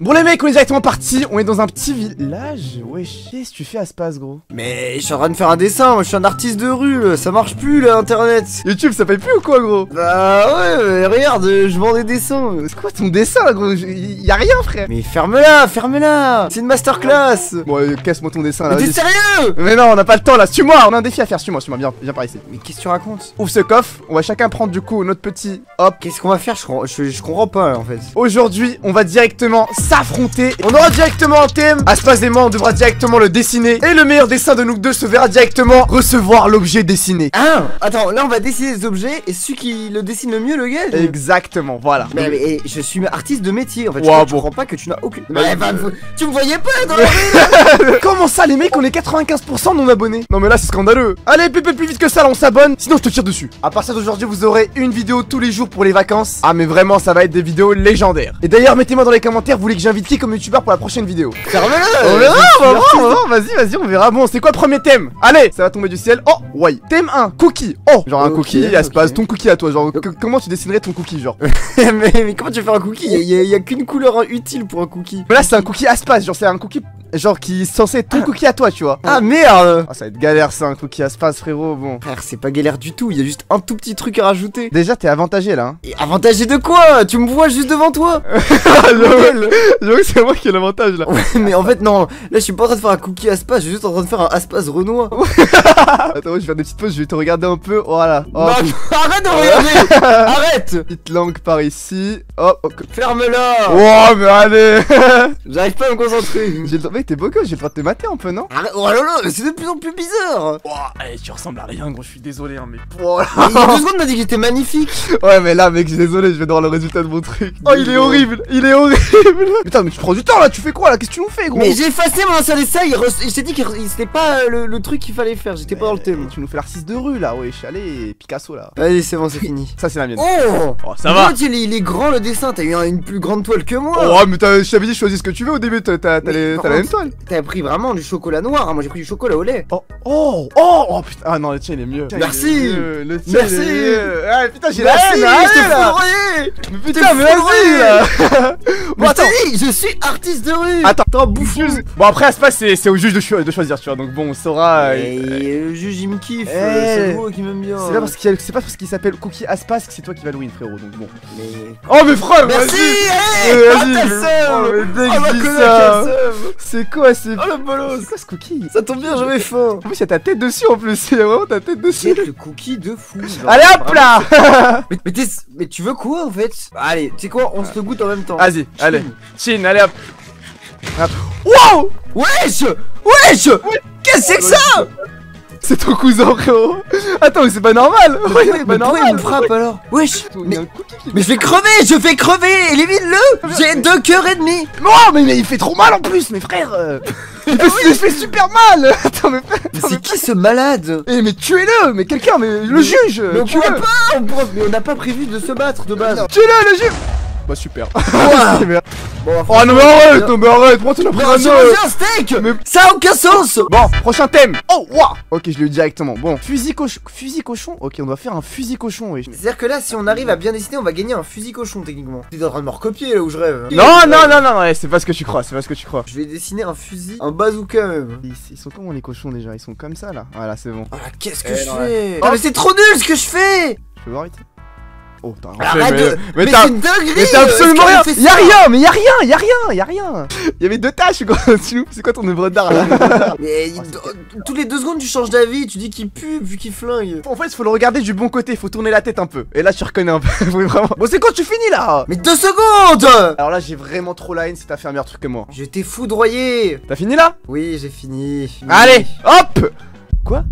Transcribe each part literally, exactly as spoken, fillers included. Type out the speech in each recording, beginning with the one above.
Bon les mecs, on est directement partis, on est dans un petit village. Wesh, qu'est-ce que tu fais à Space gros? Mais je suis en train de faire un dessin, moi je suis un artiste de rue, ça marche plus là internet. YouTube ça paye plus ou quoi gros? Bah ouais, mais regarde, je vends des dessins. C'est quoi ton dessin là gros? Y'a rien frère. Mais ferme-la, ferme-la. C'est une masterclass. Bon allez, casse-moi ton dessin là. Mais t'es sérieux? Mais non, on n'a pas le temps là, suis-moi, on a un défi à faire, suis-moi, suis-moi, viens, viens par ici. Mais qu'est-ce que tu racontes? Ouvre ce coffre, on va chacun prendre du coup notre petit hop. Qu'est-ce qu'on va faire? je, je, je comprends pas là, en fait. Aujourd'hui, on va directement s'affronter. On aura directement un thème. À Space Dément, on devra directement le dessiner. Et le meilleur dessin de nous deux se verra directement recevoir l'objet dessiné. Ah, attends, là on va dessiner des objets et celui qui le dessine le mieux le gagne. Exactement, voilà. Mais, mais et je suis artiste de métier en fait. Wow, je bon. comprends pas que tu n'as aucune. Bah, Mais, bah, euh... tu me voyais pas dans la rue là. Comment ça les mecs, on est quatre-vingt-quinze pour cent non abonnés? Non mais là c'est scandaleux. Allez, plus, plus vite que ça là, on s'abonne. Sinon je te tire dessus. À partir d'aujourd'hui, vous aurez une vidéo tous les jours pour les vacances. Ah mais vraiment, ça va être des vidéos légendaires. Et d'ailleurs, mettez-moi dans les commentaires, vous voulez que j'invite qui comme youtubeur pour la prochaine vidéo? Ferme-le. On verra, on va voir, on va voir, vas-y, vas-y, on verra. Bon, c'est quoi le premier thème? Allez, ça va tomber du ciel. Oh, ouais. Thème un, cookie. Oh, genre un Ok, cookie, à Space, ok. ton cookie à toi. Genre, comment tu dessinerais ton cookie, genre? mais, mais comment tu veux faire un cookie? Il y, a- y a qu'une couleur utile pour un cookie. Mais là, c'est un cookie à Space, genre, c'est un cookie, genre, qui est censé être ton cookie à toi, tu vois. Ah merde. Ah, ça va être galère, ça, un cookie à Space, frérot. Bon. Frère, c'est pas galère du tout, il y a juste un tout petit truc à rajouter. Déjà, t'es avantagé là. Hein. Et avantagé de quoi? Tu me vois juste devant toi. J'avoue j'avoue que c'est moi qui ai l'avantage là. Ouais, mais en fait, non, là je suis pas en train de faire un cookie Aspas, je suis juste en train de faire un Aspas Renoir. Attends, moi, je vais faire des petites pauses, je vais te regarder un peu. Voilà. Oh, Non, arrête de regarder. Arrête. petite langue par ici. Oh, oh. Ferme-la. Oh, mais allez. J'arrive pas à me concentrer. J'ai le temps. Mec, t'es beau gosse, j'ai le droit de te mater un peu, non? Arrête. Oh là là, mais c'est de plus en plus bizarre. Oh, hey, tu ressembles à rien, gros, je suis désolé, hein, mais. Oh, là. Mais il y a deux secondes, t'as dit que j'étais magnifique. Ouais, mais là, mec, je suis désolé, je vais voir le résultat de mon truc. Oh, il est horrible, il est horrible. Putain, mais tu prends du temps là, tu fais quoi là? Qu'est-ce que tu nous fais, gros? Mais j'ai effacé mon ancien dessin, il re- je t'ai dit que c'était pas le, le truc qu'il fallait faire, j'étais pas dans le thème. Tu nous fais l'artiste de rue là, wesh, allez, Picasso là. Allez, c'est bon, c'est fini. Ça, c'est la mienne. Oh, Oh, ça va. il est, il est grand le dessin, t'as eu un- une plus grande toile que moi. Oh, mais t'as- je t'avais dit, choisis ce que tu veux au début, t'as t'as- t'as Mais les- par t'as la même contre, toile. T'as pris vraiment du chocolat noir, hein, moi j'ai pris du chocolat au lait. Oh, oh, oh, oh putain, ah non, le tien il est mieux. Merci. Il est mieux, le tien, Merci. il est mieux. Ah putain, j'ai la Merci, haine, la je t'ai haine, là. foudroyé. Mais putain, mais vas-y là. Bon, Mais attends. t'as dit, je suis artiste de rue. Attends, T'es un bouffon. Bon, après, à ce passe, c'est c'est au juge de, cho- de choisir, tu vois. Donc bon, on saura. Et euh, le juge il me kiffe, Eh. euh, c'est moi qui m'aime bien. C'est pas parce qu'il y a- c'est pas parce qu'il s'appelle Cookie Aspas que c'est toi qui vas le win, frérot. Donc bon. Mais... Oh, mais frère, Merci. vas-y. Hey, Euh, ah, vas-y, t'as je- le seum. oh, mais dès que Oh, ma je dis connasse, ça. quel seum. C'est quoi, c'est. Oh le bolos. C'est quoi ce cookie? Ça tombe bien, j'avais faim. En plus, il y a ta tête dessus en plus. Il y a vraiment ta tête dessus. C'est le cookie de fou. genre. Allez hop là. Mais, mais, t'es- mais tu veux quoi en fait? Allez, tu sais quoi, on se le goûte en même temps. Vas-y, allez. Chin. Chin, allez hop. Hop. Wow. Wesh. Wesh. Qu'est-ce que c'est que ça? C'est ton cousin, frérot. Attends, mais c'est pas normal. Ouais, C'est pas mais pourquoi il normal. me frappe alors? Wesh. Il y Mais, a un cookie qui- mais je vais crever, je vais crever. Élimine-le. J'ai deux cœurs et demi. Non, mais, mais il fait trop mal en plus, mes frères. euh. Il fait, il fait super mal. Attends, mais frère. Mais attends, c'est mais- qui ce malade? Eh, mais tuez-le, mais quelqu'un, mais le juge. Mais on tuez-le. pourra pas, on pourra- mais on n'a pas prévu de se battre de base. Tuez-le, le juge. Bah super. Ouah. Bon, Oh non mais arrête, non mais arrête, pourquoi tu l'as pris Non, un j'ai œuf? mangé un steak. Mais- Ça a aucun sens. Bon, prochain thème. Oh, waouh. Ok, je l'ai eu directement. Bon, fusil cochon. Fusil cochon. Ok, on doit faire un fusil cochon, oui. C'est-à-dire que là, si on arrive à bien dessiner, on va gagner un fusil cochon techniquement. T'es en train de me recopier là où je rêve. Non, non, non, non, non, c'est pas ce que tu crois, c'est pas ce que tu crois. Je vais dessiner un fusil, un bazooka même. Ils, ils sont comment les cochons déjà? Ils sont comme ça là. Voilà, c'est bon. Ah, qu'est-ce que Eh, je non, fais? Ah, mais c'est trop nul ce que je fais. Je peux voir vite. Oh, t'as rien Arrête fait, de... mais, Mais, mais t'as. c'est une dinguerie. Mais t'as euh, absolument est-ce rien! qu'elle fait Y'a ça rien! Mais y'a rien! Y'a rien! Y'a rien! Y'avait deux tâches quoi! Tu- C'est quoi ton œuvre d'art là? Mais il- tous les deux secondes tu changes d'avis, tu dis qu'il pue vu qu'il flingue. En fait, il faut le regarder du bon côté, faut tourner la tête un peu. Et là, tu reconnais un peu. Oui, vraiment. Bon, c'est quand tu finis là? Mais deux secondes. Alors là, j'ai vraiment trop la haine si t'as fait un meilleur truc que moi. Je t'ai foudroyé. T'as fini là? Oui, j'ai fini. fini. Allez, hop! Quoi?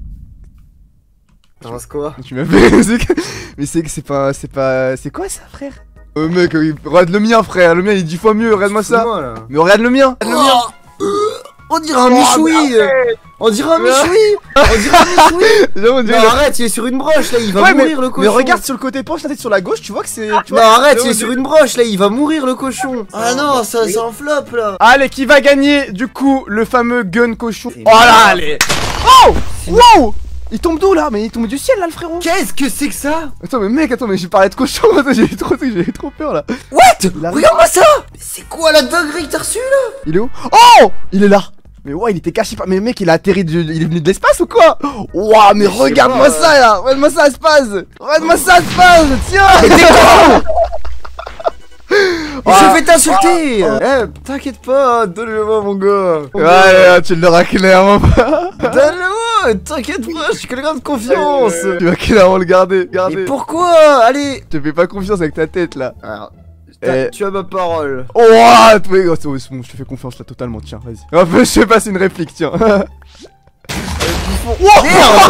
T'en ce quoi? Tu m'as fait. c'est que- Mais c'est que c'est pas. C'est pas. C'est quoi ça, frère? Euh, mec, euh, regarde le mien, frère. Le mien il est dix fois mieux, regarde-moi ça. Fous-moi, là. Mais regarde le mien! Regarde le mien! Oh, euh, on dirait un Oh, michoui. mais arrête. On dirait un Mais michoui. On dirait un michoui. Déjà, on dirait Non, le- arrête, il est sur une broche là, il va Ouais, mais, mourir le cochon. mais regarde sur le côté, penche la tête sur la gauche, tu vois que c'est. tu Non, vois, arrête, c'est- il est sur une broche là, il va mourir le cochon. Ah non, ça c'est un flop là. Allez, qui va gagner du coup le fameux gun cochon? C'est Oh là, mort. allez! Oh! Wow! Il tombe d'où là? Mais il tombe du ciel là le frérot. Qu'est-ce que c'est que ça? Attends mais mec, attends mais j'ai parlé de cochon. J'ai trop, j'ai trop peur là. What? arrive. Regarde-moi ça. Mais c'est quoi la dinguerie que t'as reçue là? Il est où? Oh, il est là. Mais ouais, il était caché par... Mais mec, il a atterri de... Il est venu de l'espace ou quoi? Ouah, mais regarde-moi ça là. Regarde-moi ça, Spaz. Regarde-moi ça, Spaz. Tiens. Oh, je vais t'insulter. Eh, t'inquiète pas, donne-le-moi mon gars. Ouais, tu l'auras clairement pas. Donne-le-moi, t'inquiète pas, je suis quelqu'un de confiance. Tu vas clairement le garder, garder. Mais pourquoi? Allez. Je te fais pas confiance avec ta tête là. Alors, Eh. tu as ma parole. Oh, what? Oui, oh, c'est bon, je te fais confiance là totalement, tiens, vas-y. Oh, je sais pas, c'est une réplique, tiens. Oh, merde.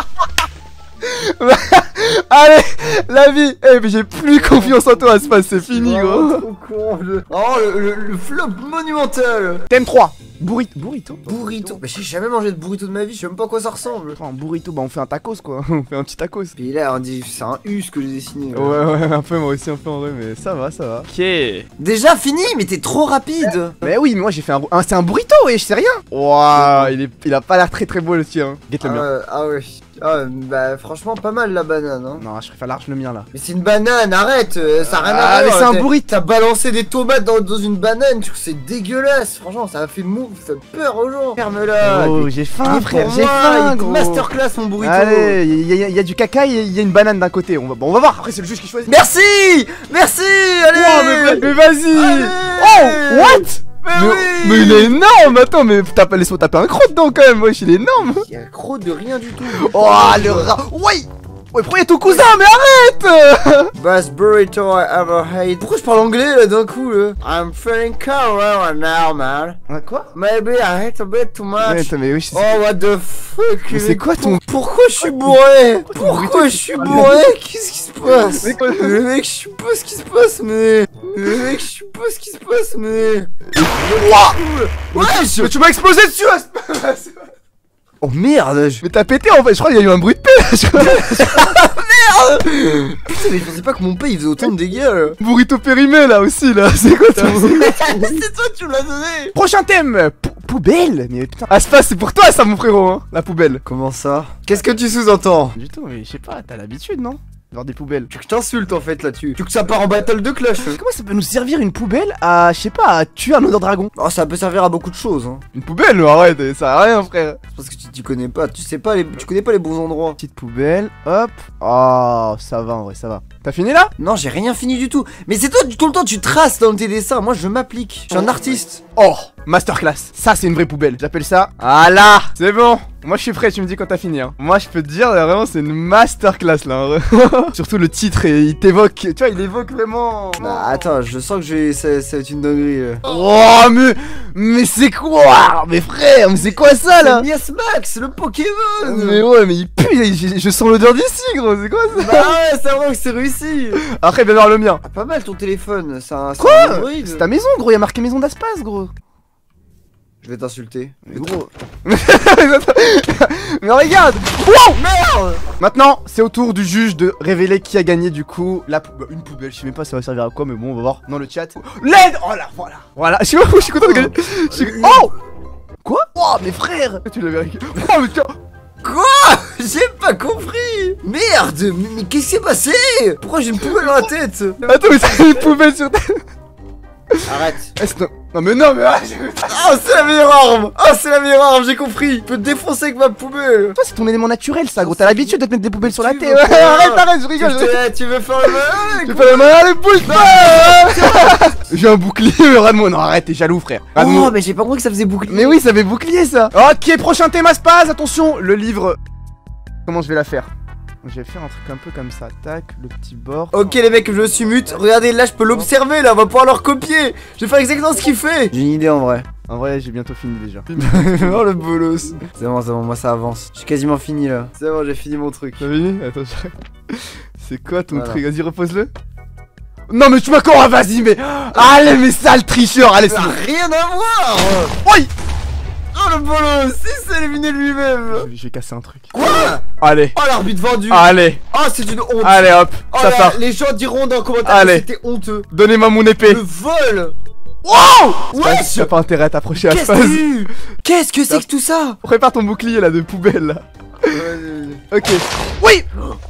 Allez, la vie. Eh, mais j'ai plus confiance en toi, Space, c'est fini, gros. Trop con, le... Oh, le, le, le flop monumental. Thème trois. Burrito. Burrito. Burrito. Mais j'ai jamais mangé de burrito de ma vie, je sais même pas à quoi ça ressemble. Un burrito, bah on fait un tacos quoi. On fait un petit tacos. Puis là, on dit c'est un U ce que j'ai dessiné. Ouais, ouais, un peu, moi aussi, un peu en vrai, mais ça va, ça va. Ok. Déjà fini, mais t'es trop rapide. Mais oui, mais moi j'ai fait un. un c'est un burrito, ouais, je sais rien. Waouh, il, est... il a pas l'air très très beau le tien. Guette le ah, mien. euh, ah ouais. Ah, bah franchement, pas mal la banane. Hein. Non, je préfère large le mien là. Mais c'est une banane, arrête, euh, ça a rien Ah, à voir. mais c'est un t'as- burrito. T'as balancé des tomates dans, dans une banane, tu- c'est dégueulasse. Franchement, ça a fait mou, ça fait peur aux gens. Ferme-la. Oh, Il- j'ai il faim, est frère, pour j'ai moi, faim, il est gros. Masterclass mon burrito. Allez, il y, a- y a du caca et il y a une banane d'un côté. On va, bon, on va voir. Après, c'est le juge qui choisit. Merci, merci, allez. Oh, mais, mais vas-y. Allez. Oh, what? Mais, mais, oui. mais il est énorme. Attends, mais t'as pas laissé taper un croc dedans quand même. Wesh, il est énorme. Il y a gros de rien du tout. Oh, le rat. Ouais. Ouais, pourquoi y'a ton cousin? Mais arrête. Best burrito I ever had. Pourquoi je parle anglais là d'un coup là? I'm feeling cold right now, man. Quoi? Maybe I hate a bit too much. Ouais, attends, mais oui, je sais. Oh what the fuck? Mais c'est quoi ton- Pourquoi je suis bourré? ton Pourquoi burrito je suis bourré? Qu'est-ce qui se passe? Mais quoi- Le mec, je sais pas ce qui se passe, mais. Le mec, je sais pas ce qui se passe, mais. Wesh! Mais tu m'as explosé dessus. Là. Oh merde! je- Mais t'as pété en fait. Je crois qu'il y a eu un bruit de paix. Je crois. Putain, mais je pensais pas que mon paix il faisait autant de dégâts là. Burrito périmé là aussi là. C'est quoi ton. C'est toi, tu me l'as donné! Prochain thème. Pou- Poubelle. Mais putain. Aspas, c'est pour toi ça, mon frérot. Hein. La poubelle. Comment ça? Qu'est-ce que tu sous-entends? Du tout, mais je sais pas. T'as l'habitude, non? Voir des poubelles. Tu veux que je t'insulte en fait là-dessus? Tu veux que ça part en battle de clash? Comment ça peut nous servir une poubelle à, je sais pas, à tuer un autre dragon? Oh, ça peut servir à beaucoup de choses, hein. Une poubelle, arrête, ça sert à rien, frère. C'est parce que tu, tu connais pas, tu sais pas les, tu connais pas les bons endroits. Petite poubelle, hop. Oh, ça va en vrai, ça va. T'as fini là? Non, j'ai rien fini du tout. Mais c'est toi, tout le temps, tu traces dans tes dessins. Moi, je m'applique. Je suis un artiste. Oh, masterclass. Ça, c'est une vraie poubelle. J'appelle ça. Ah là, c'est bon. Moi, je suis prêt. Tu me dis quand t'as fini. Hein. Moi, je peux te dire, vraiment, c'est une masterclass là. En vrai. Surtout le titre, et il t'évoque. Tu vois, il évoque vraiment. Bah, attends, je sens que j'ai, ça, ça va être une dinguerie. là. Oh, mais, mais c'est quoi? Mais frère, mais c'est quoi ça là? C'est Mias Max, le Pokémon. Mais ouais, mais il pue. Je, je sens l'odeur d'ici, gros. C'est quoi ça? Bah ouais, c'est vrai que c'est réussi. Après, viens voir le mien. Ah, pas mal ton téléphone. C'est un. c'est Quoi? un Android. C'est ta maison, gros. Il y a marqué maison d'Aspas, gros. Je vais t'insulter. Mais gros. Mais regarde. Wow, Merde. maintenant, c'est au tour du juge de révéler qui a gagné du coup la pou- une poubelle. Je sais même pas ça va servir à quoi, mais bon, on va voir dans le chat. L'aide. Oh là, voilà. Voilà. Je suis, je suis content de gagner. Je suis- Oh. Quoi? Oh, mes frères. Tu l'avais réglé. Oh, mais tiens. Quoi? J'ai pas compris. Merde. Mais, mais qu'est-ce qui s'est passé? Pourquoi j'ai une poubelle dans la tête? Attends, mais t'as une poubelle sur ta. Arrête. Eh, c'est un- Non, mais non, mais. Ah, j'ai- Oh, c'est la meilleure arme. Oh, c'est la meilleure arme, j'ai compris. Je peux te défoncer avec ma poubelle. Toi, c'est ton élément naturel, ça, gros. T'as l'habitude de te mettre des poubelles sur la Tu tête. veux Ouais, pas- arrête, arrête, je Tu, rigole. je rigole. te- tu veux faire le malin? Tu fais la main, allez, bouge-toi. J'ai un bouclier, mais regarde-moi. Non, arrête, t'es jaloux, frère. Regarde-moi. Oh, mais j'ai pas compris que ça faisait bouclier. Mais oui, ça avait bouclier ça. Ok, prochain thème à Spaz, attention, le livre. Comment je vais la faire? Je vais faire un truc un peu comme ça, tac, le petit bord. Ok les mecs, je me suis mute. Regardez, là je peux l'observer, là, on va pouvoir le recopier. Je vais faire exactement ce qu'il fait. J'ai une idée en vrai. En vrai, j'ai bientôt fini déjà. Oh le bolos. C'est bon, c'est bon, moi ça avance. J'ai quasiment fini là. C'est bon, j'ai fini mon truc. T'as fini? Attends, je... C'est quoi ton Voilà. truc? Vas-y, repose-le. Non, mais tu m'as encore, vas-y, mais. Allez, mais sale tricheur, allez, c'est Ça a bon. rien à voir. Oui. Oh le bolos, il s'est éliminé lui-même. Je vais casser un truc. Quoi? Allez. Oh l'arbitre vendu. Allez. Oh c'est une honte. Allez, hop, Oh ça là, part. les gens diront dans les commentaires Allez. que c'était honteux. Donnez-moi mon épée. Le vol. Wow. Wesh. T'as pas intérêt à t'approcher à Qu'est-ce que Spaz. c'est? Qu'est-ce que c'est que tout ça? Prépare ton bouclier là de poubelle là. Vas-y, Ok. Oui.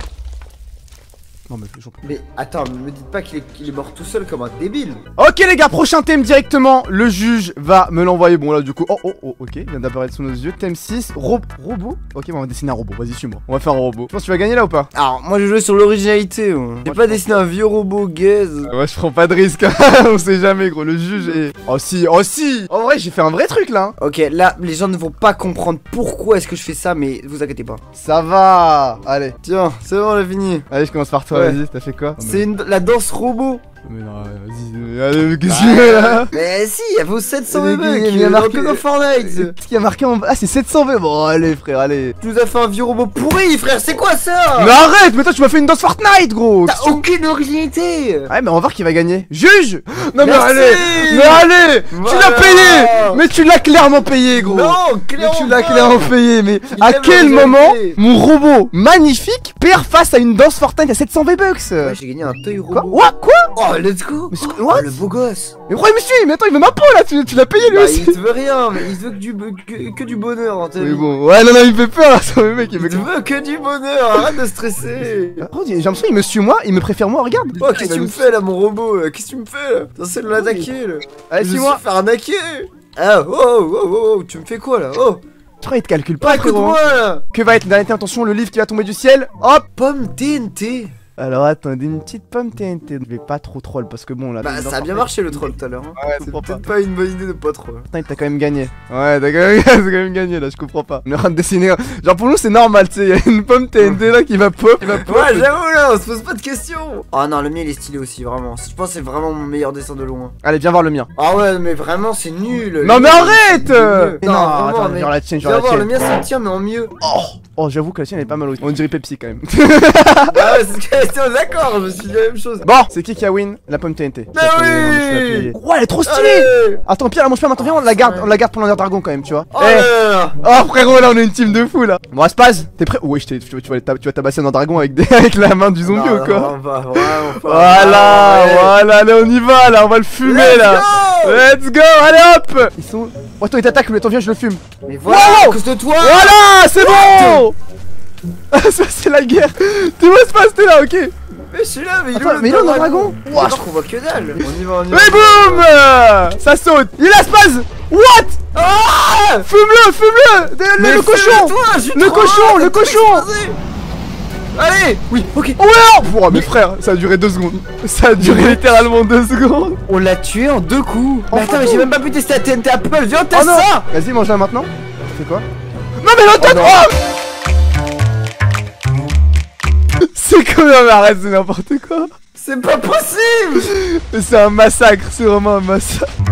Non mais j'en peux plus. Mais attends, me dites pas qu'il est, qu'il est mort tout seul comme un débile. Ok les gars, prochain thème directement. Le juge va me l'envoyer. Bon là du coup, oh oh oh, ok, il vient d'apparaître sous nos yeux. Thème six, ro robot. Ok, on va dessiner un robot, vas-y suis-moi. On va faire un robot. Je pense que tu vas gagner là ou pas? Alors moi je jouais sur l'originalité. J'ai pas dessiné un vieux robot gaze. Ouais, je prends pas de risque. On sait jamais gros, le juge est... Oh si, oh si. En vrai j'ai fait un vrai truc là hein. Ok, là les gens ne vont pas comprendre pourquoi est-ce que je fais ça, mais vous inquiétez pas. Ça va. Allez. Tiens, c'est bon, on a fini. Allez, je commence par toi, Ouais. vas-y, t'as fait quoi? C'est une... la danse robot. Mais non, vas-y, allez, qu'est-ce qu'il y a là? Mais si, il vaut sept cents Mais bébés il qui y a est marqué- marqué dans Fortnite. Ce qui a marqué en bas. Ah, c'est sept cents V. Bon, allez, frère, allez. Tu nous as fait un vieux robot pourri, frère, c'est quoi ça? Mais arrête, mais toi, tu m'as fait une danse Fortnite, gros. T'as aucune originalité. Ouais, mais on va voir qui va gagner. Juge. Non, mais Merci. allez. Mais allez. Tu Voilà. l'as payé. Mais tu l'as clairement payé, gros. Non, Mais clairement tu l'as pas. clairement payé. Mais Il à aime quel la moment vérité. mon robot magnifique perd face à une danse Fortnite à sept cents V-Bucks? Ouais, j'ai gagné un toy Quoi? robot. What? Quoi? Oh, let's go. Mais c'est- Oh, what? le beau gosse. Mais pourquoi il me suit? Mais attends, il veut ma peau là. Tu, tu l'as payé lui Bah, aussi. il te veut rien, mais il te veut que du, que, que du bonheur en ta Mais vie. bon, ouais, non, non, il me fait peur là, ça, le mec, il Il me te veut que du bonheur, arrête de stresser. Par contre, j'ai l'impression qu'il me suit moi, il me préfère moi, regarde. Oh, qu'est-ce que tu me fais là, mon robot là? Qu'est-ce que tu me fais là? T'es censé l'attaquer là. Allez, Je me suis-moi. suis fait arnaquer. Ah, oh, oh, oh, oh, tu me fais quoi là? Oh, Tu crois, il te calcule pas, frérot. écoute-moi là. Que va être, dernière attention, le livre qui va tomber du ciel. Hop. Pomme T N T. Alors attendez, une petite pomme T N T. Je vais pas trop troll parce que bon là. Bah, ça a bien marché le troll tout à l'heure. Hein. Ouais, C'est je comprends peut-être pas une bonne idée de pas troll. Putain, t'as quand même gagné. Ouais, t'as quand même, t'as quand même gagné là, je comprends pas. On est en train de dessiner. Genre pour nous, c'est normal, tu sais. Y'a une pomme T N T là qui va pop. Qui va pop. Ouais, j'avoue là, on se pose pas de questions. Oh non, le mien il est stylé aussi, vraiment. Je pense que c'est vraiment mon meilleur dessin de loin. Allez, viens voir le mien. Ah ouais, mais vraiment, c'est nul. Non, mais arrête. Non, Mais non, vraiment, attends, mais- genre la tienne, genre Viens la voir, le tienne. mien c'est le tien, mais en mieux. Oh, oh j'avoue que la tienne elle est pas mal aussi. On dirait Pepsi quand même. Ah ouais, c'est ce que j'étais d'accord, je me suis dit la même chose. Bon, c'est qui qui a win? La pomme T N T. Mais Je l'ai oui. payée, je l'ai payée. Ouais, elle est trop stylée. Allez. Attends, Pierre, elle mange pas maintenant. Viens, on la garde, on la garde pour l'Under Dragon quand même, tu vois. Oh Eh. là là là. Oh frérot, là on est une team de fou là. Bon, Spaz, t'es prêt? Ouais, je t'ai- tu, tu, vas, tu vas tabasser un dragon avec, des, avec la main du zombie Non, ou non, quoi? on va, vraiment pas. Voilà, Ouais. voilà, allez on y va là, on va le fumer Let's là. go. Let's go, allez hop. Ils sont... Oh attends, il t'attaque, mais attends, viens, je le fume. Mais voilà, Wow. à cause de toi. Voilà, c'est bon. Ça c'est la guerre. Tu vois Spaz, t'es là, ok. Mais je suis là, mais il est Attends, où mais il est où, le dragon? Ouah, je vois que dalle. On y va, on y va. Et boum. Ça saute. Il a Spaz. What? Ah. Fume-le, fume-le. Le, Mais le cochon. fais-le-toi, je suis Le trop cochon, loin, le t'as tout cochon. explosé. Allez. Oui, ok. Oh ouais. Oh mes frères, ça a duré deux secondes. Ça a duré littéralement deux secondes. On l'a tué en deux coups. En Mais attends, mais photo. j'ai même pas pu tester la T N T Apple. Viens, Oh teste non. ça. Vas-y, mange-la maintenant. Tu fais quoi? Non mais l'autre Oh non. oh c'est quand même, arrête, c'est n'importe quoi. C'est pas possible. C'est un massacre, c'est vraiment un massacre.